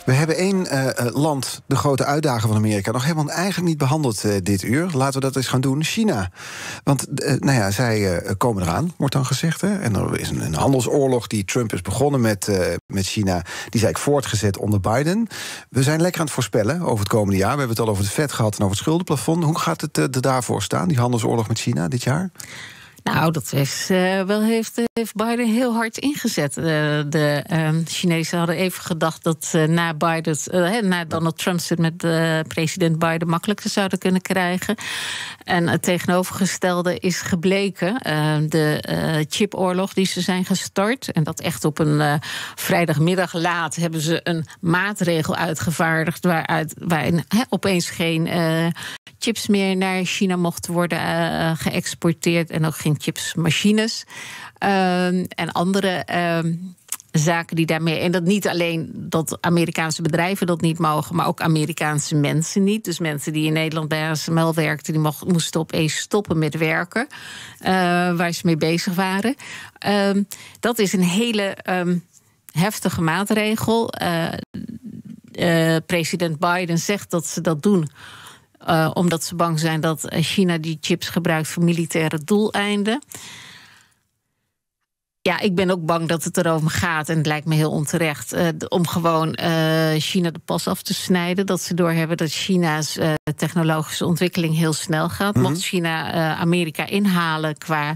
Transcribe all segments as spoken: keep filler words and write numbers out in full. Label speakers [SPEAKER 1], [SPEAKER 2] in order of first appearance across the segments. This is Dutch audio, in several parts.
[SPEAKER 1] We hebben één uh, land, de grote uitdager van Amerika, nog helemaal eigenlijk niet behandeld uh, dit uur. Laten we dat eens gaan doen. China. Want uh, nou ja, zij uh, komen eraan, wordt dan gezegd. Hè? En er is een, een handelsoorlog die Trump is begonnen met, uh, met China. Die is eigenlijk voortgezet onder Biden. We zijn lekker aan het voorspellen over het komende jaar. We hebben het al over het vet gehad en over het schuldenplafond. Hoe gaat het uh, er daarvoor staan, die handelsoorlog met China dit jaar?
[SPEAKER 2] Nou, dat is, uh, wel heeft, heeft Biden heel hard ingezet. Uh, de uh, Chinezen hadden even gedacht dat uh, na, Biden, uh, na Donald Trump ze met uh, president Biden makkelijker zouden kunnen krijgen. En het tegenovergestelde is gebleken. Uh, de uh, chipoorlog die ze zijn gestart. En dat echt op een uh, vrijdagmiddag laat hebben ze een maatregel uitgevaardigd waaruit waarin he, opeens geen uh, chips meer naar China mochten worden uh, geëxporteerd. En ook geen chipsmachines uh, en andere uh, zaken die daarmee... En dat niet alleen dat Amerikaanse bedrijven dat niet mogen, maar ook Amerikaanse mensen niet. Dus mensen die in Nederland bij A S M L werkten, die mocht, moesten opeens stoppen met werken, uh, waar ze mee bezig waren. Uh, dat is een hele um, heftige maatregel. Uh, uh, president Biden zegt dat ze dat doen Uh, omdat ze bang zijn dat China die chips gebruikt voor militaire doeleinden. Ja, ik ben ook bang dat het erover gaat, en het lijkt me heel onterecht, uh, om gewoon uh, China de pas af te snijden. Dat ze doorhebben dat China's uh, technologische ontwikkeling heel snel gaat. Mm-hmm. Mocht China uh, Amerika inhalen qua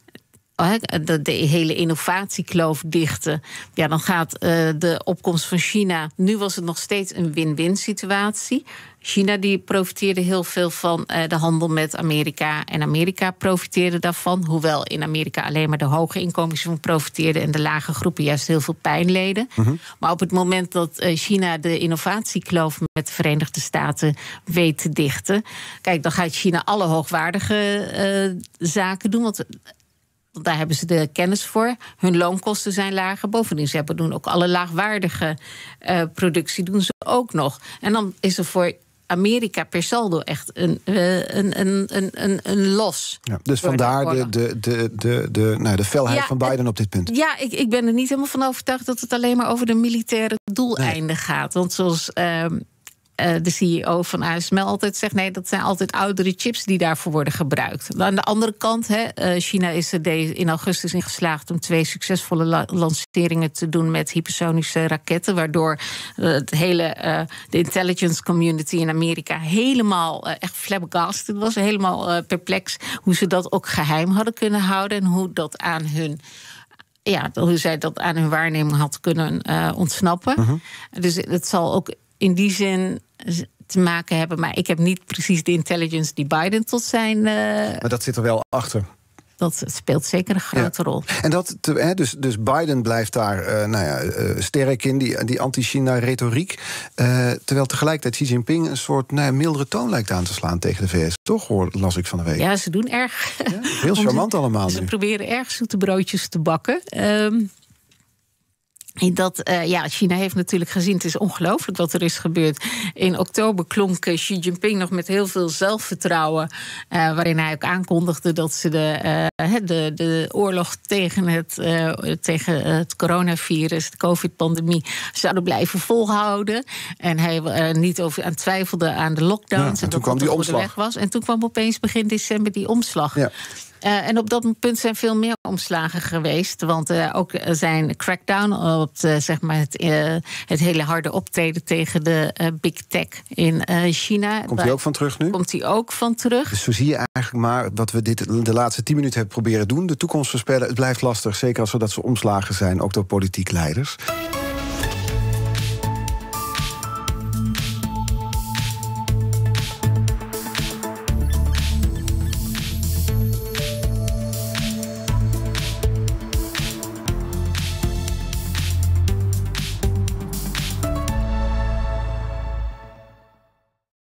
[SPEAKER 2] De, de hele innovatiekloof dichten, ja, dan gaat uh, de opkomst van China... Nu was het nog steeds een win-win situatie. China die profiteerde heel veel van uh, de handel met Amerika. En Amerika profiteerde daarvan. Hoewel in Amerika alleen maar de hoge inkomens van profiteerden en de lage groepen juist heel veel pijn leden. Mm-hmm. Maar op het moment dat uh, China de innovatiekloof met de Verenigde Staten weet te dichten, kijk, dan gaat China alle hoogwaardige uh, zaken doen. Want Want daar hebben ze de kennis voor. Hun loonkosten zijn lager. Bovendien, ze hebben doen ook alle laagwaardige uh, productie doen ze ook nog. En dan is er voor Amerika per saldo echt een, uh, een, een, een, een, een los.
[SPEAKER 1] Ja, dus vandaar de, de, de, de, de, nou, de felheid ja, van Biden op dit punt.
[SPEAKER 2] Ja, ik, ik ben er niet helemaal van overtuigd dat het alleen maar over de militaire doeleinden nee. gaat. Want zoals Uh, Uh, de C E O van A S M L altijd zegt, nee, dat zijn altijd oudere chips die daarvoor worden gebruikt. Aan de andere kant, hè, uh, China is er in augustus in geslaagd om twee succesvolle la- lanceringen te doen met hypersonische raketten, waardoor uh, het hele uh, de intelligence community in Amerika helemaal uh, echt flabbergasted was, helemaal uh, perplex hoe ze dat ook geheim hadden kunnen houden en hoe dat aan hun ja, hoe zij dat aan hun waarneming had kunnen uh, ontsnappen. Uh-huh. Dus het zal ook in die zin te maken hebben, maar ik heb niet precies de intelligence die Biden tot zijn Uh,
[SPEAKER 1] maar dat zit er wel achter.
[SPEAKER 2] Dat speelt zeker een grote ja. rol.
[SPEAKER 1] En dat, te, dus, dus Biden blijft daar uh, nou ja, uh, sterk in, die, die anti-China-retoriek. Uh, terwijl tegelijkertijd Xi Jinping een soort nou ja, mildere toon lijkt aan te slaan tegen de V S. Toch, hoor, las ik van de week.
[SPEAKER 2] Ja, ze doen erg.
[SPEAKER 1] Ja, heel charmant
[SPEAKER 2] ze,
[SPEAKER 1] allemaal.
[SPEAKER 2] Ze
[SPEAKER 1] nu.
[SPEAKER 2] proberen erg zoete broodjes te bakken. Um, Dat, uh, ja, China heeft natuurlijk gezien, het is ongelooflijk wat er is gebeurd. In oktober klonk uh, Xi Jinping nog met heel veel zelfvertrouwen, Uh, waarin hij ook aankondigde dat ze de, uh, de, de oorlog tegen het, uh, tegen het coronavirus, de covid-pandemie, zouden blijven volhouden. En hij uh, niet over aan twijfelde aan de lockdowns.
[SPEAKER 1] Ja, en, en toen kwam die omslag.
[SPEAKER 2] Weg was. En toen kwam opeens begin december die omslag. Ja. Uh, en op dat punt zijn veel meer omslagen geweest. Want uh, ook zijn crackdown op de, zeg maar het, uh, het hele harde optreden tegen de uh, big tech in uh, China.
[SPEAKER 1] Komt hij ook van terug nu?
[SPEAKER 2] Komt hij ook van terug.
[SPEAKER 1] Dus zo zie je eigenlijk maar wat we dit de laatste tien minuten hebben proberen doen. De toekomst voorspellen, het blijft lastig. Zeker als we dat zo omslagen zijn, ook door politiek leiders.